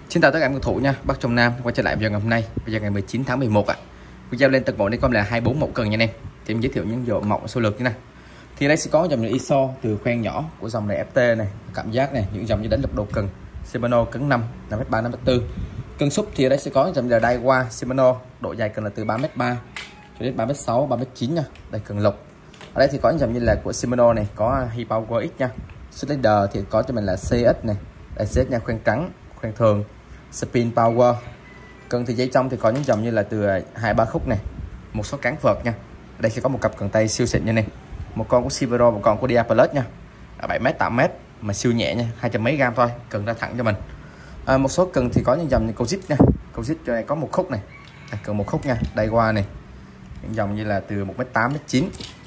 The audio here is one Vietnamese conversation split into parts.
Xin chào tất cả các cầu thủ nha, Bắc Trong Nam quay trở lại video ngày hôm nay. Bây giờ ngày 19 tháng 11 ạ. Video lên tầng 1 đây con là 24 mẫu cần nha anh em. Thì em giới thiệu những độ mỏng số lược như này. Thì đây sẽ có dòng như ISO từ khoen nhỏ của dòng này FT này, cảm giác này, những dòng như đánh lực độ cần Shimano cứng 5, 5m3, 5m4. Cân xúc thì ở đây sẽ có dòng là Daiwa Shimano, độ dài cần là từ 3m3 cho đến 3m6, 3m9 nha. Đây cần lục. Ở đây thì có dòng như là của Shimano này, có Hi-Power X nha. Slider thì có cho mình là CS này, đây CS nha, khoen trắng, khoen thường, Spin Power. Cần thì dây trong thì có những dòng như là từ 2-3 khúc này, một số cán vợt nha. Ở đây sẽ có một cặp cần tay siêu xịn như này, một con của Silvero, một con của Diaplus nha, 7m 8m mà siêu nhẹ nha, 200 mấy gram thôi, cần ra thẳng cho mình. Một số cần thì có những dòng như cầu zip nha, cầu zip cho này có một khúc này, cần một khúc nha. Đây qua này những dòng như là từ 1m8 1m9,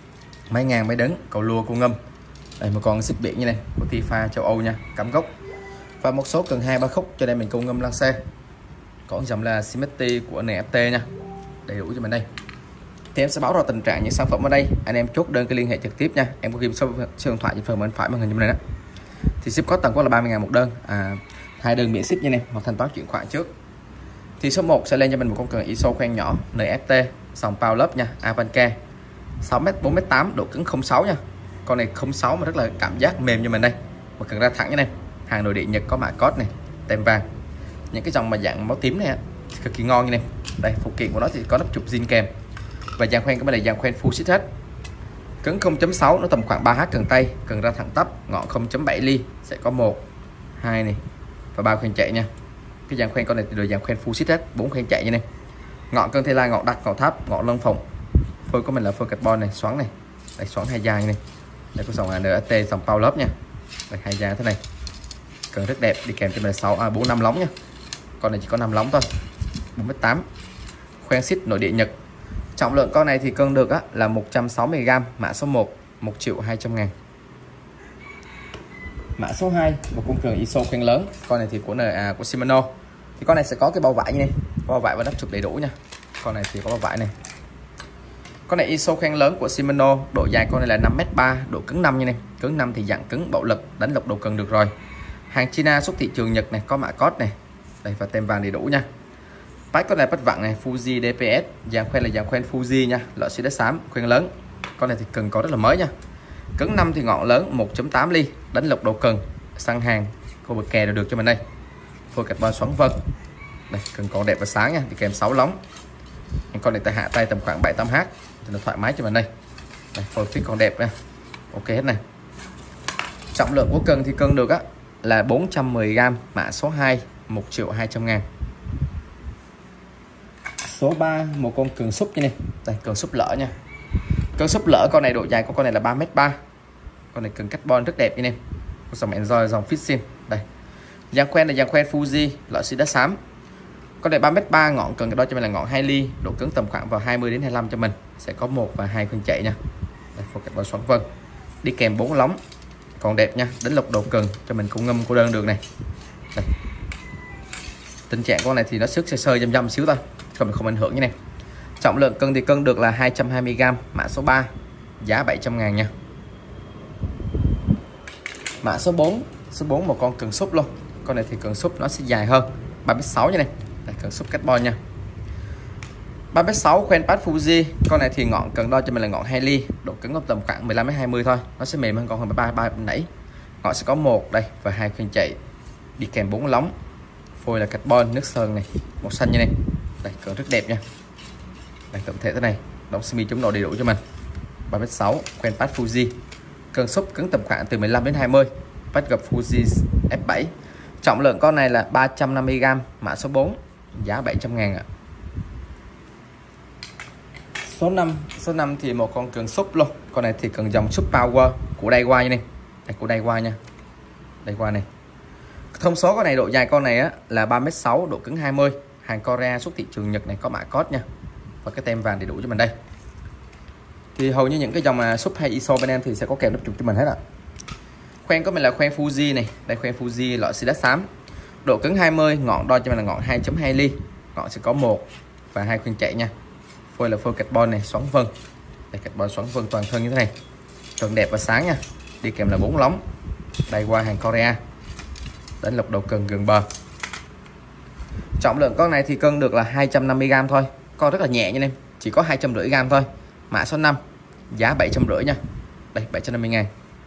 mấy ngàn mấy đấng, cầu lua, cầu ngâm. Đây một con zip biển như này của Tifa châu Âu nha, cắm gốc. Và một số cần 2-3 khúc cho đây mình câu ngâm lăng xe. Có dòng là Symmetry của NFT nha, đầy đủ cho mình đây. Thì em sẽ báo ra tình trạng những sản phẩm ở đây, anh em chốt đơn cái liên hệ trực tiếp nha. Em có ghi số điện thoại trên phần bên phải màn hình như này đó. Thì ship có tầm có là 30.000 một đơn, 2 đơn miễn ship như này, hoặc thanh toán chuyển khoản trước. Thì số 1 sẽ lên cho mình một con cần ISO khoen nhỏ NFT dòng Powerlove nha, Avanca 6m 4m8, độ cứng 06 nha. Con này 06 mà rất là cảm giác mềm như mình đây, mà cần ra thẳng như này. Hàng nội địa Nhật, có mã code này, tem vàng. Những cái dòng mà dạng máu tím này cực kỳ ngon như này. Đây phụ kiện của nó thì có nắp chụp zin kèm. Và dàn khoen cái bên này dàn khoen full sit hết. Cứng 0.6, nó tầm khoảng 3h cần tay, cần ra thẳng tắp, ngọn 0.7 ly, sẽ có 1, 2 này và 3 khoen chạy nha. Cái dàn khoen con này thì được dàn khoen full sit hết, 4 khoen chạy như này. Ngọn cân thê lai, ngọn đặc, ngọn tháp, ngọn lông phồng. Phôi của mình là phôi carbon này, xoắn này. Đây xoắn hai dài này. Đây có dòng NFT dòng Powerlove nha. Đây hai dài thế này. Cần rất đẹp, đi kèm cho mình 4 5 lóng nha. Con này chỉ có 5 lóng thôi, 4m8, khoen xít nội địa Nhật. Trọng lượng con này thì cân được là 160g, mã số 1 1.200.000. Mã số 2 một con cần ISO khoen lớn, con này thì của Shimano. Thì con này sẽ có cái bao vải như này, bao vải và nắp chụp đầy đủ nha. Con này thì có bao vải này. Con này ISO khoen lớn của Shimano, độ dài con này là 5m3, độ cứng 5 như này. Cứng 5 thì dạng cứng bạo lực, đánh lục độ cần được rồi. Hàng China xuất thị trường Nhật này, có mã code này. Đây và tem vàng đầy đủ nha. Bách con này bắt vặn này, Fuji DPS, dàn khoen là dàn khoen Fuji nha, loại xí đá xám, khoen lớn. Con này thì cần có rất là mới nha. Cứng 5 thì ngọn lớn 1.8 ly, đánh lục độ cần, săn hàng, khu vực kè được cho mình đây. Phôi carbon xoắn vân. Đây cần còn đẹp và sáng nha, thì kèm 6 lóng. Con này ta hạ tay tầm khoảng 7-8h thì nó thoải mái cho mình đây. Đây phôi fit còn đẹp nha. Ok hết này. Trọng lượng của cần thì cân được là 410g, mã số 2 1.200.000. Số 3 một con cần súp như này. Đây cần súp lỡ nha. Cần súp lỡ con này độ dài của con này là 3m3. Con này cần carbon rất đẹp như này. Dòng Enjoy, dòng Fishing. Đây. Dàn khoen là dàn khoen Fuji, loại xí đá xám. Con này 3m3, ngọn cần đó cho mình là ngọn 2 ly, độ cứng tầm khoảng vào 20 đến 25 cho mình. Sẽ có 1 và 2 khoen chạy nha. Đây phôi carbon xoắn vân. Đi kèm 4 lóng. Còn đẹp nha, đánh lục độ cần cho mình cũng ngâm cô đơn được này. Đây. Tình trạng con này thì nó sức sơ dăm xíu thôi, còn không ảnh hưởng như này. Trọng lượng cân thì cân được là 220g, mã số 3 giá 700.000 nha. Mã số 4, số 4 một con cần súp luôn. Con này thì cần súp nó sẽ dài hơn, 3m6 như này. Đây, cần súp carbon nha, 3m6 khoen pad Fuji. Con này thì ngọn cần đo cho mình là ngọn 2 ly, độ cứng tầm khoảng 15m20 thôi, nó sẽ mềm hơn con hơn 3 nãy. Ngọn sẽ có 1 đây và 2 khoen chạy, đi kèm 4 lóng. Phôi là carbon nước sơn này, màu xanh như này. Đây cần rất đẹp nha. Đây tổng thể thế này, đóng semi chống nổ đầy đủ cho mình. 3m6 khoen pad Fuji. Cần xúc cứng tầm khoảng từ 15 đến 20. Pad gập Fuji F7. Trọng lượng con này là 350g, mã số 4 giá 700.000 ạ. Số 5 thì một con cần súp luôn. Con này thì cần dòng súp Power của Daiwa như này. Đây của Daiwa nha. Daiwa này. Thông số con này độ dài con này là 3m6, độ cứng 20. Hàng Korea xuất thị trường Nhật này, có mã code nha. Và cái tem vàng đầy đủ cho mình đây. Thì hầu như những cái dòng mà súp hay ISO bên em thì sẽ có kèm nắp chụp cho mình hết ạ. Khoen của mình là khoen Fuji này. Đây khoen Fuji loại xí đá xám. Độ cứng 20, ngọn đo cho mình là ngọn 2.2 ly. Ngọn sẽ có 1 và 2 khoen chạy nha. Phôi là phôi carbon này, xoắn vân. Đây carbon xoắn vân toàn thân như thế này. Cần đẹp và sáng nha. Đi kèm là 4 lóng. Đây qua hàng Korea. Đánh lục đầu cần gần bờ. Trọng lượng con này thì cân được là 250g thôi, con rất là nhẹ nha em, chỉ có 250g thôi. Mã số 5 giá 750 nha, đây 750.000.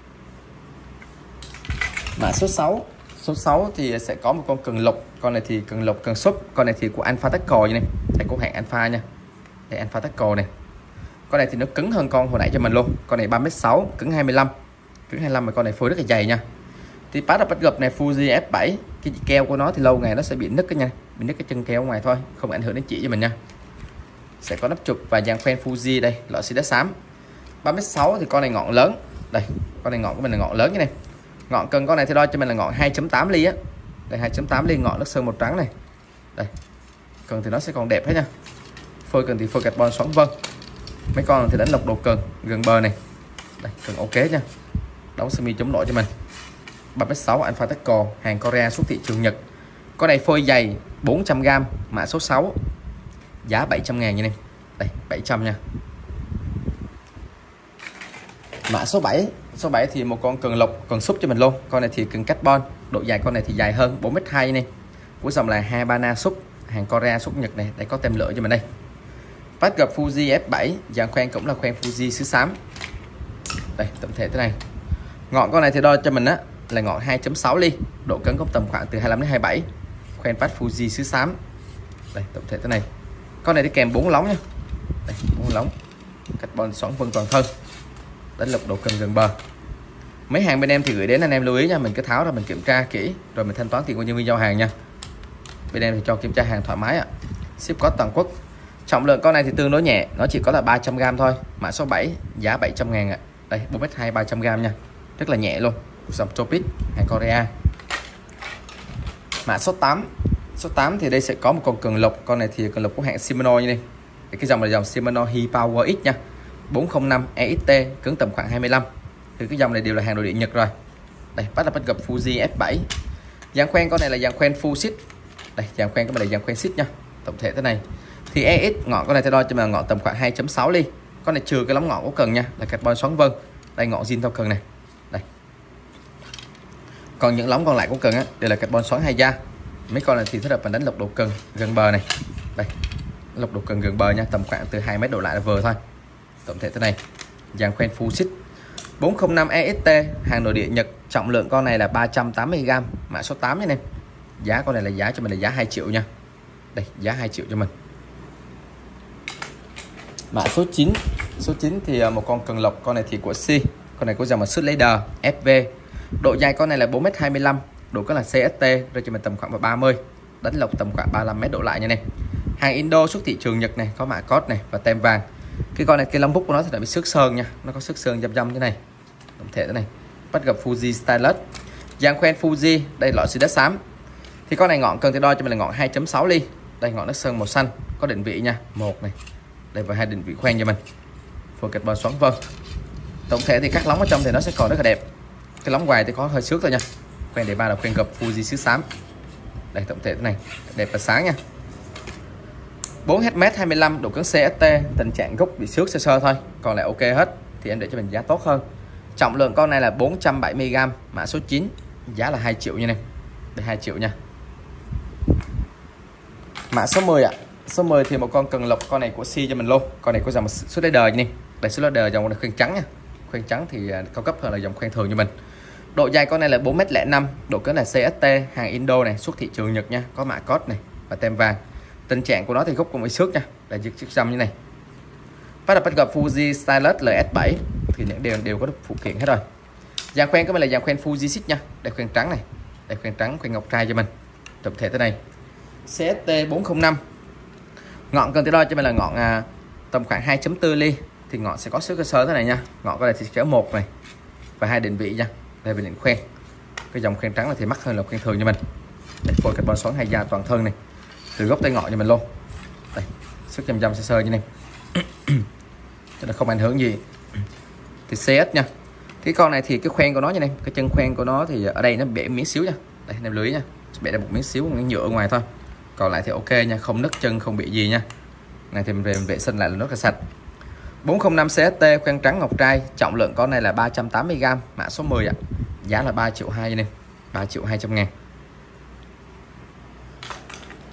Mã số 6, số 6 thì sẽ có một con cần lục, con này thì cần lục cần súp, con này thì của Alpha Tackle như này, đây của hãng Alpha nha, đây Alpha Tackle này. Con này thì nó cứng hơn con hồi nãy cho mình luôn, con này 3m6 cứng 25, cứng 25 mà con này phôi rất là dày nha. Thì bắt đầu bắt gập này Fuji F7, cái keo của nó thì lâu ngày nó sẽ bị nứt cái nha, bị nứt cái chân keo ngoài thôi, không ảnh hưởng đến chỉ cho mình nha. Sẽ có nắp chụp và dàn khoen Fuji đây, lọ xì đá xám. 3m6 thì con này ngọn lớn, đây con này ngọn của mình là ngọn lớn như này. Ngọn cần con này thì đo cho mình là ngọn 2.8 ly á, đây 2.8 ly, ngọn nước sơn màu trắng này. Đây cần thì nó sẽ còn đẹp hết nha. Phôi cần thì phôi carbon xoắn vân. Mấy con thì đánh lọc đồ cần gần bờ này, đây cần ok nha, đóng sơ mi chống nổi cho mình. 3m6 Alpha Tackle, hàng Korea, xuất thị trường Nhật. Con này phôi dày 400g, mã số 6 giá 700.000 như này, đây 700 nha. Mã số 7, số 7 thì một con cần lục cần súp cho mình luôn, con này thì cần carbon, độ dài con này thì dài hơn 4m2 này, của dòng là Habana súp, hàng Korea, xuất Nhật này, đây có tem lửa cho mình đây. Bắt gặp Fuji F7, dàn khoen cũng là khoen Fuji sứ xám, đây tổng thể thế này. Ngọn con này thì đo cho mình á là ngọn 2.6 ly, độ cứng cũng tầm khoảng từ 25 đến 27, khoen phát Fuji sứ xám, đây tổng thể thế này. Con này đi kèm 4 lóng nha, đây 4 lóng, carbon xoắn vân toàn thân, đánh lực độ cần gần bờ. Mấy hàng bên em thì gửi đến anh em lưu ý nha, mình cứ tháo ra mình kiểm tra kỹ rồi mình thanh toán tiền của nhân viên giao hàng nha. Bên em thì cho kiểm tra hàng thoải mái ạ, ship có toàn quốc. Trọng lượng con này thì tương đối nhẹ, nó chỉ có là 300g thôi. Mã số 7 giá 700.000 ạ. Đây 4m2 300g nha, rất là nhẹ luôn, dòng Topit, hàng Korea. Mã số 8, số 8 thì đây sẽ có một con cần lục, con này thì cần lục của hãng Shimano như này. Cái dòng là dòng Shimano He Power X nha, 405 EXT, cứng tầm khoảng 25. Thì cái dòng này đều là hàng nội địa Nhật rồi. Đây bắt gặp Fuji F7, dàn khoen con này là dàn khoen full sit, đây dàn khoen cái này là dàn khoen sit nha, tổng thể thế này. Thì EX ngọn con này theo đo cho mình ngọn tầm khoảng 2.6 ly, con này trừ cái lóng ngọn của cần nha, là carbon xoắn vân, đây ngọn zin theo cần này, đây. Còn những lóng còn lại của cần á, đây là carbon xoắn hai da. Mấy con này thì thích hợp mình đánh lục độ cần gần bờ này, đây lục độ cần gần bờ nha, tầm khoảng từ 2 mét độ lại là vừa thôi, tổng thể thế này. Dàn khoen full sit 405 EXT, hàng nội địa Nhật, trọng lượng con này là 380g, mã số 8 nha em. Giá con này là giá cho mình là giá 2 triệu nha, đây giá 2 triệu cho mình. Mã số 9, số 9 thì một con cần lộc, con này thì của C, con này có dòng là Sud Leader FV, độ dài con này là 4m25, độ có là CST, rồi cho mình tầm khoảng 30, đánh lộc tầm khoảng 35m độ lại nha này. Hàng Indo, xuất thị trường Nhật này, có mã code này và tem vàng. Cái con này cái lông bút của nó thì đã bị xước sơn nha, nó có xước sơn dăm dăm như này, tổng thể thế này. Bắt gặp Fuji Stylus, dàn khoen Fuji, đây lọ xì đất xám. Thì con này ngọn cần thì đo cho mình là ngọn 2.6 ly, đây ngọn nước sơn màu xanh, có định vị nha, một này, đây và hai định vị khoen cho mình, phôi carbon xoắn vân. Tổng thể thì các lóng ở trong thì nó sẽ còn rất là đẹp, cái lóng ngoài thì có hơi xước thôi nha. Khoen đề ba là khoen gập Fuji sứ xám, đây tổng thể thế này, đẹp và sáng nha. 4m25, độ cứng CST, tình trạng gốc bị xước sơ sơ thôi, còn lại ok hết, thì em để cho mình giá tốt hơn. Trọng lượng con này là 470g, mã số 9, giá là 2 triệu nha này, đây 2 triệu nha. Mã số 10 ạ. Số 10 thì một con cần lộc, con này của C cho mình luôn, con này có dòng Sud Leader như này, đây Sud Leader dòng này khoen trắng nha, khoen trắng thì cao cấp hơn là dòng khoen thường như mình. Độ dài con này là 4m05, độ cứng là CST, hàng Indo này, xuất thị trường Nhật nha, có mã code này và tem vàng. Tình trạng của nó thì gốc cũng bị xước nha, là chiếc xăm như này. Bắt gặp Fuji Stylus LS7 thì những đều có được phụ kiện hết rồi. Dàn khoen của mình là dàn khoen Fuji Xích nha, đây khoen trắng này, đây khoen trắng, khoen ngọc trai cho mình, tổng thể thế này. CST 405, ngọn cần thì đo cho mình là ngọn tầm khoảng 2.4 ly, thì ngọn sẽ có xước cơ sơ thế này nha. Ngọn con này thì sẽ một này và hai định vị nha, đây về định khoen. Cái dòng khoen trắng này thì mắc hơn là khoen thường cho mình. Đây phôi carbon xoắn hai da toàn thân này, từ gốc tới ngọn cho mình luôn, đây sức chăm sơ sơ như này cho nó không ảnh hưởng gì. Thì CS nha, cái con này thì cái khoen của nó như này, cái chân khoen của nó thì ở đây nó bể miếng xíu nha, đây em lưới nha, bể ra một miếng xíu, miếng nhựa ở ngoài thôi, còn lại thì ok nha, không nứt chân không bị gì nha. Này thì mình về vệ sinh lại là rất là sạch. 405 CST, khoen trắng ngọc trai, trọng lượng con này là 380g, mã số 10 ạ, giá là 3 triệu 2 này, 3 triệu 200 ngàn.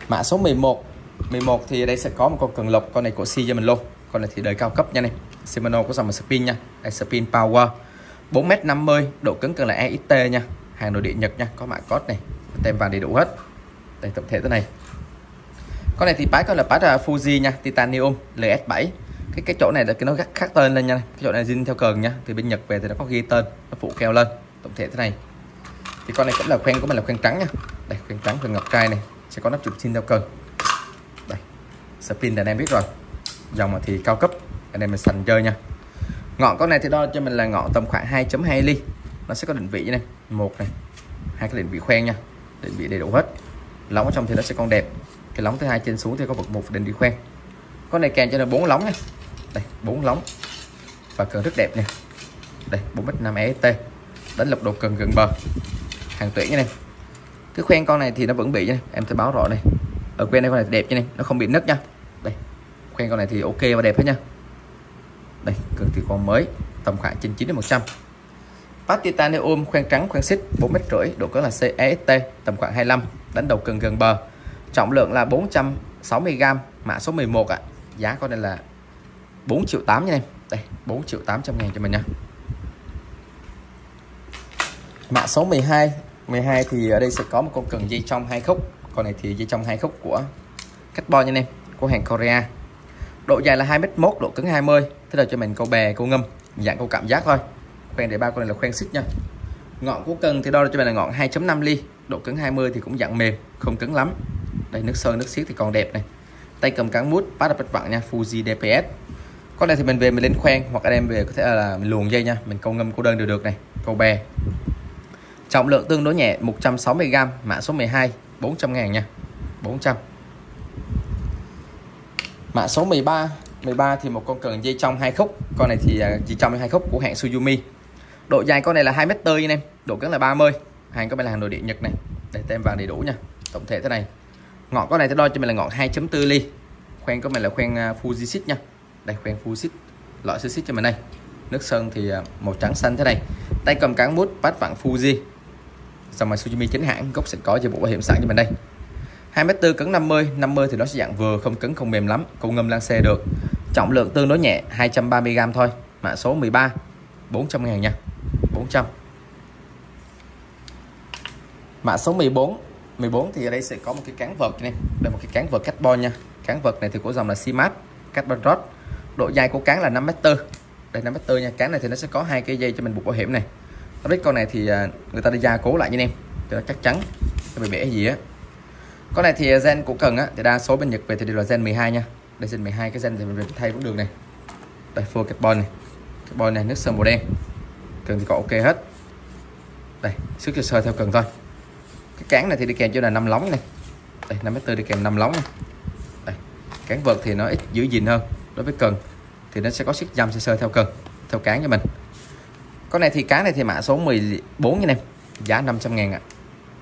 Mã số 11 thì ở đây sẽ có một con cần lộc, con này của Si cho mình luôn. Con này thì đời cao cấp nha này, Shimano có dòng là Spin nha, đây Spin Power, 4m50, độ cứng cần là EXT nha, hàng nội địa Nhật nha, có mã code này, tem vàng đầy đủ hết. Đây tổng thể thế này. Con này thì bát có là bát Fuji nha, Titanium LS7. Cái chỗ này là cái nó khác tên lên nha, cái chỗ này zin theo cờn nha, từ bên Nhật về thì nó có ghi tên, nó phụ keo lên. Tổng thể thế này. Thì con này cũng là khoen của mình là khoen trắng nha. Đây khoen trắng, khoen ngọc trai này, sẽ có nắp chụp zin theo cờn. Đây. Spin là anh em biết rồi. Dòng thì cao cấp, anh em mình sành chơi nha. Ngọn con này thì đo cho mình là ngọn tầm khoảng 2.2 ly. Nó sẽ có định vị này, một này, hai cái định vị khoen nha, định vị đầy đủ hết. Lóng ở trong thì nó sẽ còn đẹp. Cái lóng thứ hai trên xuống thì có vực một định vị khoen. Con này kèm cho là 4 lóng nha. Đây, 4 lóng. Và cần rất đẹp nè. Đây, 4m5 EST. Đánh lực độ cần gần bờ. Hàng tuyển nha này. Cái khoen con này thì nó vẫn bị nha, em sẽ báo rõ này. Ở khoen này con này đẹp nha này, nó không bị nứt nha. Đây. Khoen con này thì ok và đẹp hết nha. Đây, cần thì còn mới, tầm khoảng trên 90 đến 100. Bát Titanium khoen trắng, khoen xích 4m50, độ cứng là CEST tầm khoảng 25, đánh đầu cần gần bờ. Trọng lượng là 460g, mã số 11 ạ. Giá con này là 4.8 triệu nha em. Đây, 4.800.000 cho mình nha. Mã số 12 thì ở đây sẽ có một con cần dây trong 2 khúc. Con này thì dây trong 2 khúc của carbon nha em, của hàng Korea. Độ dài là 2m1, độ cứng 20. Thế là cho mình câu bè, câu ngâm, dạng câu cảm giác thôi. Khoen để ba con này là khoen xích nha. Ngọn của cần thì đo cho mình là ngọn 2.5 ly, độ cứng 20 thì cũng dạng mềm, không cứng lắm. Đây, nước sơn, nước xiết thì còn đẹp này. Tay cầm cán mút, bát bật vặn nha, Fuji DPS. Con này thì mình về mình lên khoen, hoặc anh em về có thể là mình luồn dây nha, mình câu ngâm câu đơn đều được này, câu bè. Trọng lượng tương đối nhẹ, 160g, mã số 12, 400.000 nha, 400. Mã số 13 thì một con cần dây trong 2 khúc. Con này thì dây trong 2 khúc của hãng Suzumi. Độ dài con này là 2m4 nha em, độ cứng là 30. Hàng có mình là hàng nội địa Nhật này. Đây tem vàng đầy đủ nha. Tổng thể thế này. Ngọn con này thì đo cho mình là ngọn 2.4 ly. Khoen của mình là khoen Fuji xích nha. Đây khoen Fuji xích, loại xích cho mình đây. Nước sơn thì màu trắng xanh thế này. Tay cầm cán bút, bát vặn Fuji. Dòng mà Suzumi chính hãng, gốc sẽ có dịch vụ bảo hiểm sẵn cho mình đây. 2m4 cứng 50 thì nó sẽ dạng vừa, không cứng không mềm lắm, câu ngâm lan xe được. Trọng lượng tương đối nhẹ, 230g thôi. Mã số 13, 400.000 nha, 400. Mã số 14 thì ở đây sẽ có một cái cán vợt này, đây một cái cán vợt carbon nha. Cán vợt này thì của dòng là Simat carbon rod. Độ dài của cán là 5m4. Đây 5m4 nha. Cán này thì nó sẽ có 2 cái dây cho mình buộc bảo hiểm này. Tôi biết con này thì người ta đi gia cố lại nha em, cho nó chắc chắn, không bị bể gì á. Con này thì gen của cần á thì đa số bên Nhật về thì đều là gen 12 nha. Đây gen 12, cái gen thì mình thay cũng được này. Đây full carbon này, nước sơn màu đen. Cần thì có ok hết. Đây, sức cho sơ theo cần thôi. Cái cán này thì đi kèm cho là 5 lóng này. Đây 5m4 đi kèm 5 lóng này. Đây, cán vợt thì nó ít giữ gìn hơn. Đối với cần thì nó sẽ có sức dăm sơ theo cần, theo cán cho mình. Con này thì cán này thì mã số 14 nha em, giá 500.000 ạ.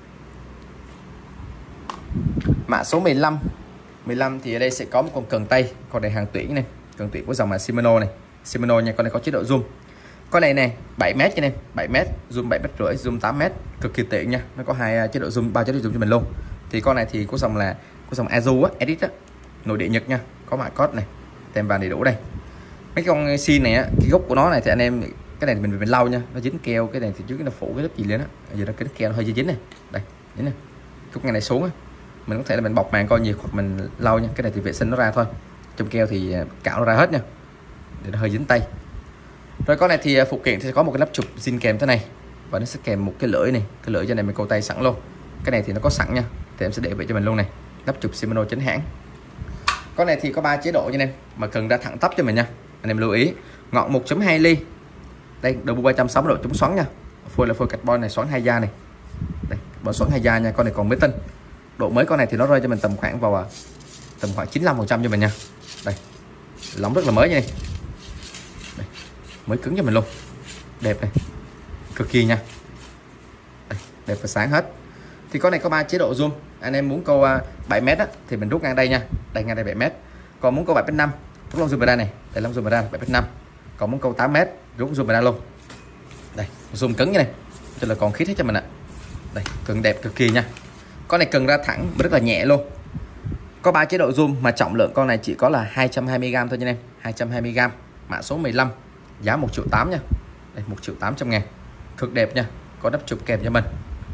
Mã số 15 thì ở đây sẽ có một con cần tay, con này hàng tuyển này, cần tuyển của dòng là Shimano này, Shimano nha. Con này có chế độ zoom. Con này nè 7m nha em, 7m, zoom 7m rưỡi, zoom 8m, cực kỳ tiện nha. Nó có 2 chế độ zoom, 3 chế độ zoom cho mình luôn. Thì con này thì có dòng là Azu á, Edit á, nội địa Nhật nha, có mã code này, tem vàng đầy đủ đây. Mấy con xin này á, cái gốc của nó này thì anh em, cái này mình lau nha, nó dính keo, cái này thì trước nó phủ cái lớp gì lên á, giờ nó cái keo nó hơi dính này, đây, dính này, cúc ngay này xuống á, mình có thể là mình bọc màng coi nhiều hoặc mình lau nha. Cái này thì vệ sinh nó ra thôi, trong keo thì cạo nó ra hết nha, để nó hơi dính tay. Rồi con này thì phụ kiện thì sẽ có một cái nắp chụp zin kèm thế này, và nó sẽ kèm một cái lưỡi này, cái lưỡi cho này mình câu tay sẵn luôn. Cái này thì nó có sẵn nha, thì em sẽ để vậy cho mình luôn này, nắp chụp Shimano chính hãng. Con này thì có 3 chế độ nha em, mà cần ra thẳng tắp cho mình nha, anh em lưu ý. Ngọn 1.2 ly. Đây, đầu bu 360 độ chống xoắn nha. Phôi là phôi carbon này, xoắn 2 da này. Đây, carbon xoắn 2 da nha, con này còn mới tinh. Độ mới con này thì nó rơi cho mình tầm khoảng vào tầm khoảng 95% cho mình nha. Đây. Lóng rất là mới nha này. Đây, mới cứng cho mình luôn. Đẹp này. Cực kỳ nha. Đây, đẹp và sáng hết. Thì con này có 3 chế độ zoom. Anh em muốn câu 7m á thì mình rút ngang đây nha. Đây ngang đây 7m. Còn muốn câu 7.5, rút lông zoom vào đây này. Đây lông zoom vào đây 7.5. Còn muốn câu 8m, rút zoom vào đây luôn. Đây, zoom cứng như này, cho là còn khít hết cho mình ạ. Đây, cần đẹp cực kỳ nha. Con này cần ra thẳng rất là nhẹ luôn. Có 3 chế độ zoom mà trọng lượng con này chỉ có là 220g thôi nha em. 220g, mã số 15, giá 1.8 triệu nha. Đây, 1.800.000, cực đẹp nha, có đắp chụp kèm cho mình.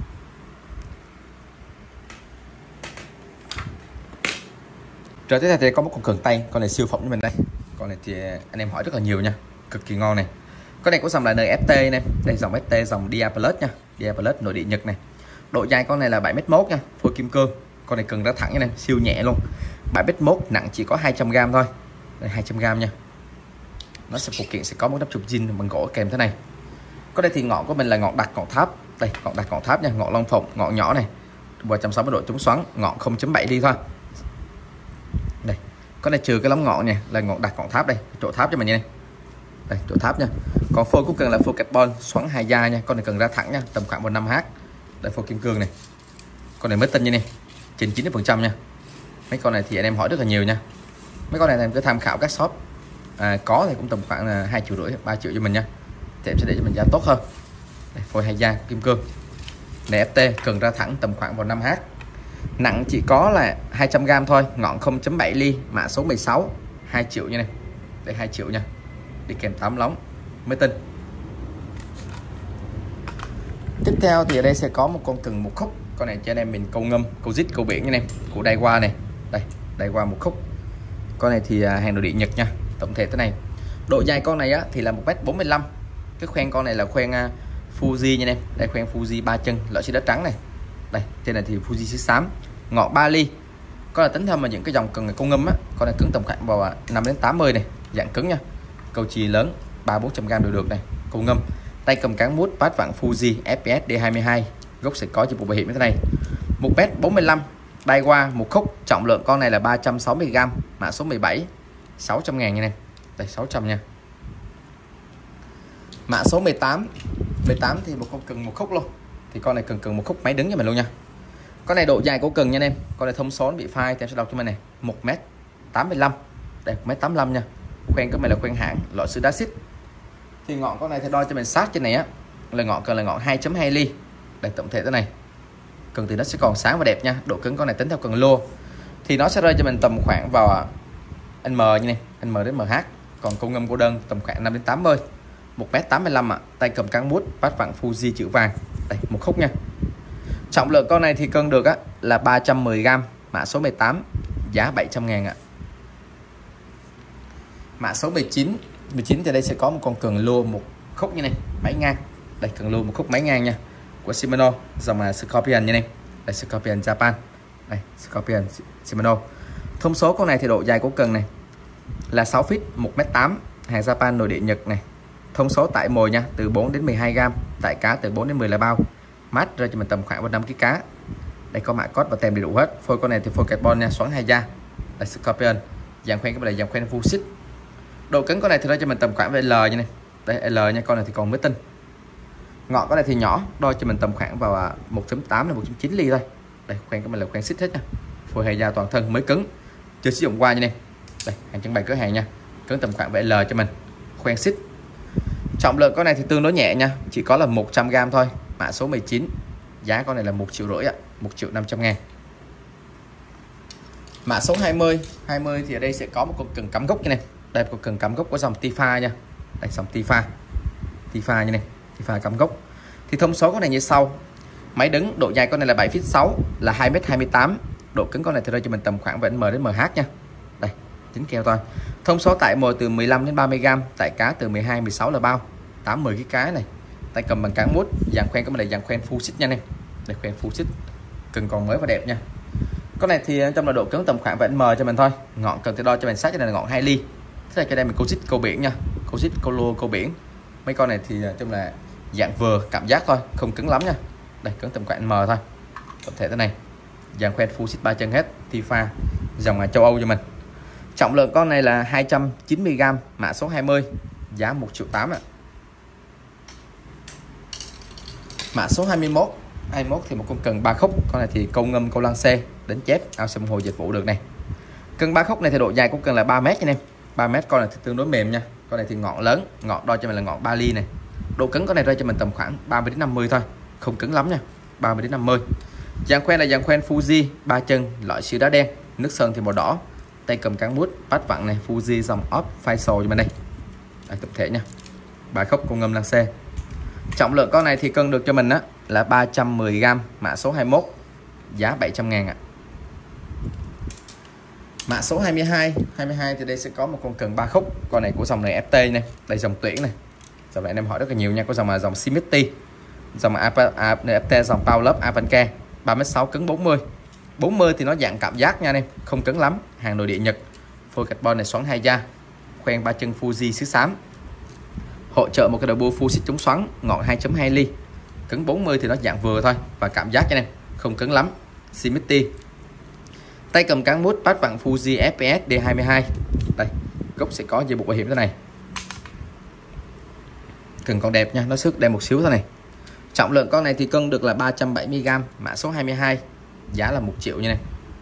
Rồi tiếp theo thì có một con cần tay, con này siêu phẩm cho mình đây. Con này thì anh em hỏi rất là nhiều nha, cực kỳ ngon này. Con này có dòng là NFT này, đây dòng ST, dòng Dia Plus nha, Dia Plus nội địa Nhật này. Độ dài con này là 7m1 nha, phôi kim cương. Con này cần ra thẳng nha em, siêu nhẹ luôn. 7m1, nặng chỉ có 200g thôi. Đây 200g nha. Nó sẽ phụ kiện sẽ có một đắp chụp zin bằng gỗ kèm thế này. Có đây thì ngọn của mình là ngọn đặt ngọn tháp. Đây, ngọn đặt ngọn tháp nha, ngọn long phụng, ngọn nhỏ này. 360 độ chống xoắn, ngọn 0.7 đi thôi. Đây, con này trừ cái lóng ngọn nha, là ngọn đặt ngọn tháp đây, chỗ tháp cho mình nha. Đây, chỗ tháp nha. Còn phôi cũng cần là phôi carbon xoắn 2 da nha, con này cần ra thẳng nha, tầm khoảng 1.5H. Đây phôi kim cương này. Con này mới tinh như này, trên 90% nha. Mấy con này thì anh em hỏi rất là nhiều nha. Mấy con này em cứ tham khảo các shop có thì cũng tầm khoảng là 2,5 triệu 3 triệu cho mình nha, thì em sẽ để cho mình giá tốt hơn. Đây, phôi 2 da kim cương này, FT cần ra thẳng tầm khoảng 1.5H, nặng chỉ có là 200g thôi, ngọn 0.7 ly, mã số 16, 2 triệu nha này. Đây 2 triệu nha, đi kèm 8 lóng mới tinh. Tiếp theo thì ở đây sẽ có một con cần một khúc. Con này cho anh em mình câu ngâm, câu dít, câu biển nha anh em, của Daiwa này. Đây, Daiwa một khúc. Con này thì hàng nội địa Nhật nha, tổng thể thế này. Độ dài con này á thì là 1m45. Cái khoen con này là khoen Fuji nha anh em. Đây khoen Fuji 3 chân, loại xi đất trắng này. Đây, trên này thì Fuji xi xám, ngọn 3 ly. Có là tính thêm mà những cái dòng cần câu ngâm á, con này cứng tầm khoảng vào 5 đến 80 này, dạng cứng nha. Câu chì lớn 300-400g đều được này, câu ngâm. Tay cầm cán mút bát vặn Fuji FPS D22, gốc sẽ có cho bộ bảo hiểm như thế này. 1m45, Daiwa một khúc, trọng lượng con này là 360g, mã số 17, 600.000 nha em. Đây 600 nha. Mã số 18. 18 thì một con cần một khúc luôn. Thì con này cần một khúc máy đứng cho mình luôn nha. Con này độ dài của cần nha anh em. Con này thông số bị phai thì em sẽ đọc cho mình này, 1m85. Đây 1m85 nha. Khoen của mình là khoen hãng, loại sứ đá xít. Thì ngọn con này thì đo cho mình sát trên này á, là ngọn cần là ngọn 2.2 ly. Đây tổng thể thế này. Cần thì nó sẽ còn sáng và đẹp nha. Độ cứng con này tính theo cần lô thì nó sẽ rơi cho mình tầm khoảng vào M như này, M đến MH. Còn câu ngâm cô đơn tầm khoảng 5 đến 80. 1m85 ạ, tay cầm cán bút, bát vặn Fuji chữ vàng. Đây một khúc nha. Trọng lượng con này thì cân được á là 310g, mã số 18, giá 700.000 ạ. Mã số 19. 19 thì đây sẽ có một con cần lô một khúc như này, máy ngang. Đây cần lô một khúc máy ngang nha, của Shimano, dòng là Scorpion như này. Đây Scorpion Japan. Đây Scorpion Shimano. Thông số con này thì độ dài của cần này là 6 feet, 1m8, hàng Japan nội địa Nhật này. Thông số tải mồi nha, từ 4 đến 12g, tải cá từ 4 đến 10 là bao. Mát rơi cho mình tầm khoảng 5 kg cá. Đây có mã code và tem đầy đủ hết. Phôi con này thì phôi carbon nha, xoắn 2 da. Đây Scorpion, dàn khoen cái này dàn khoen full xích. Độ cứng con này thì rơi cho mình tầm khoảng về L như này. Đây L nha, con này thì còn mới tinh. Ngọn con này thì nhỏ, đo cho mình tầm khoảng vào 1.8 đến 1.9 ly thôi. Đây khoen của mình là khoen xích hết nha. Phôi 2 da toàn thân mới cứng, chưa sử dụng qua như này. Đây hàng trưng bày cửa hàng nha, cứng tầm khoảng về L cho mình, khoen xích. Trọng lượng con này thì tương đối nhẹ nha, chỉ có là 100g thôi, mã số 19, giá con này là 1,5 triệu ạ, 1.500.000. Mã số 20. 20 thì ở đây sẽ có một con cần cắm gốc như này. Đây con cần cắm gốc của dòng Tifa nha. Đây dòng Tifa như này, Tifa cắm gốc. Thì thông số con này như sau. Máy đứng, độ dài con này là 7 feet 6, là 2m28. Độ cứng con này thì rơi cho mình tầm khoảng M đến MH nha. Đây, tính keo thôi. Thông số tải mồi từ 15 đến 30g, tải cá từ 12 16 là bao. 8-10 cái cá này. Tay cầm bằng cán mút, dàn khoen của mình là dàn khoen full xích nha em. Đây khoen full xích. Cần còn mới và đẹp nha. Con này thì trong là độ cứng tầm khoảng M cho mình thôi. Ngọn cần thì đo cho mình sát cho này là ngọn 2 ly. Thế là cái đây mình câu xích câu biển nha. Câu xích câu lô câu biển. Mấy con này thì trong là dạng vừa cảm giác thôi, không cứng lắm nha. Đây cứng tầm khoảng M thôi. Tổng thể thế này. Dàn khoen full xích 3 chân hết, Tifa, dòng châu Âu cho mình. Trọng lượng con này là 290g, mã số 20, giá 1,8 triệu ạ. Mã số 21. 21 thì một con cần 3 khúc, con này thì câu ngâm câu lăng xe đến chép ao sông hồ dịch vụ được này. Cần 3 khúc này thì độ dài của cần là 3 m nha em. 3 m con này thì tương đối mềm nha. Con này thì ngọn lớn, ngọn đo cho mình là ngọn 3 ly này. Độ cứng con này rơi cho mình tầm khoảng 30 đến 50 thôi, không cứng lắm nha, 30 đến 50. Dàn khoen là dàn khoen Fuji 3 chân, loại siêu đá đen. Nước sơn thì màu đỏ, tay cầm cán bút, bát vặn này, Fuji dòng Off Facial cho mình đây. Đây, tập thể nha. 3 khúc công ngâm lăng xê. Trọng lượng con này thì cân được cho mình á là 310g, mã số 21, giá 700.000 ạ. Mã số 22 thì đây sẽ có một con cần 3 khúc. Con này của dòng này FT này, đây dòng tuyển này. Dòng này anh em hỏi rất là nhiều nha, có dòng là dòng Simity, dòng FT, dòng Power Love Avanca, 3m6 cứng 40 thì nó dạng cảm giác nha anh em, không cứng lắm, hàng nội địa Nhật. Phôi carbon này xoắn 2 da, khoen 3 chân Fuji xứ xám, hỗ trợ một cái đầu bua full xích chống xoắn, ngọn 2.2 ly, cứng 40 thì nó dạng vừa thôi và cảm giác cho anh em, không cứng lắm. Simity, tay cầm cán bút, bát vặn Fuji FPS D22. Đây, gốc sẽ có dây buộc bảo hiểm thế này. Cần còn đẹp nha, nó sức đẹp một xíu thôi này. Trọng lượng con này thì cân được là 370g, mã số 22, giá là 1 triệu như này.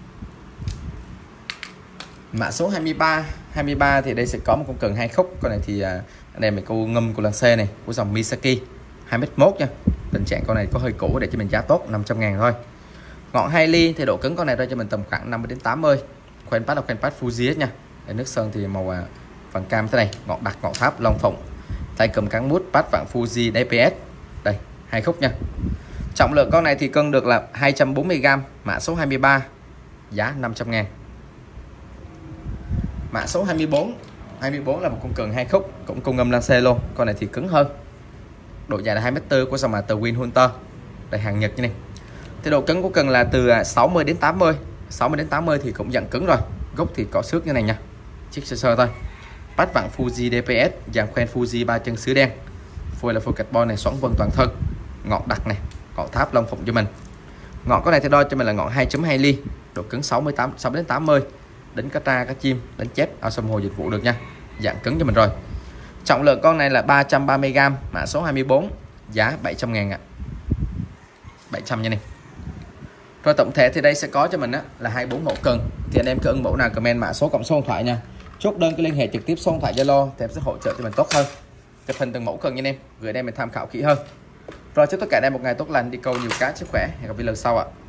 Mã số 23 thì đây sẽ có một con cần 2 khúc. Con này thì anh em mình câu ngâm của lăng xe này, của dòng Misaki, 2m1 nha. Tình trạng con này có hơi cũ, để cho mình giá tốt 500.000 thôi. Ngọn 2 ly thì độ cứng con này ra cho mình tầm khoảng 50 đến 80. Khoen pad là khoen pad Fuji hết nha. Để nước sơn thì màu vàng cam thế này, ngọn đặc, ngọn tháp, long phụng. Tay cầm cán bút, bát vặn Fuji DPS. Đây, 2 khúc nha. Trọng lượng con này thì cân được là 240g, mã số 23, giá 500.000. Mã số 24 là một con cần 2 khúc, cũng công ngâm lăng xe luôn. Con này thì cứng hơn. Độ dài là 2m4 của dòng là Twin Hunter. Đây, hàng Nhật như này. Thì độ cứng của cần là từ 60 đến 80. 60 đến 80 thì cũng dạng cứng rồi. Gốc thì có xước như này nha. Chiếc sơ thôi. Bát vặn Fuji DPS, dàn khoen Fuji 3 chân sứ đen. Phôi là phôi carbon này, xoắn vân toàn thân. Ngọn đặc này, ngọn tháp long phụng cho mình. Ngọn con này thì đo cho mình là ngọn 2.2 ly, độ cứng 6 đến 80. Đánh cá tra, cá chim, đánh chép, ao sông hồ dịch vụ được nha. Dạng cứng cho mình rồi. Trọng lượng con này là 330g, mã số 24, giá 700.000 ạ. 700 nha này. Rồi tổng thể thì đây sẽ có cho mình á là 24 mẫu cần. Thì anh em cứ ưng mẫu nào comment mã số cộng số điện thoại nha. Chốt đơn cái liên hệ trực tiếp số điện thoại Zalo thì em sẽ hỗ trợ cho mình tốt hơn. Chụp hình từng mẫu cần nha anh em, gửi đây mình tham khảo kỹ hơn. Rồi chúc tất cả anh em một ngày tốt lành, đi câu nhiều cá, sức khỏe. Hẹn gặp lại lần sau ạ.